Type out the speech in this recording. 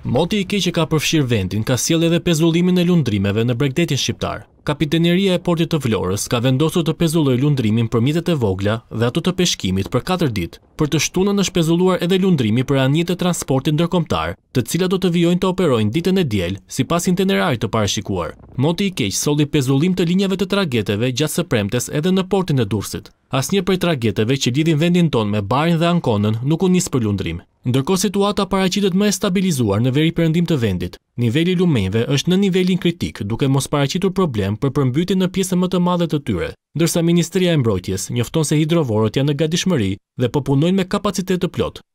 Moti i keq që ka përfshirë vendin ka sjellë edhe pezullimin e lundrimeve në Bregdetin shqiptar. Kapiteneria e portit të Vlorës ka vendosur të pezullojë lundrimin për mjetet e vogla dhe ato të peshkimit për 4 ditë. Për të shtunën është pezulluar edhe lundrimi për anijet e transportit ndërkombëtar, të cilat do të vijojnë të operojnë ditën e diel sipas itinerarit të parashikuar. Moti i keq solli pezullim të linjave të tragjeteve gjatë së premtes edhe në portin e Durrësit. Asnjë prej tragjeteve që lidhin vendin tonë me Barin dhe Ankonën nuk u nis për lundrim. Ndërkohë situata paraqitet më e stabilizuar në veri perëndim të vendit. Niveli i lumenjve është në nivelin kritik, duke mos paraqitur problem për përmbytjen në pjesën më të madhe të tyre, ndërsa Ministria e Mbrojtjes njofton se hidrovorët janë në gatishmëri dhe po punojnë me kapacitet të plot.